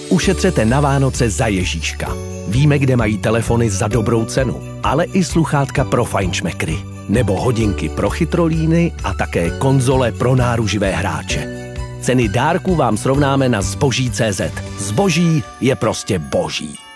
Ušetřete na Vánoce za Ježíška. Víme, kde mají telefony za dobrou cenu, ale i sluchátka pro fajnšmekry. Nebo hodinky pro chytrolíny a také konzole pro náruživé hráče. Ceny dárků vám srovnáme na zboží.cz. Zboží je prostě boží.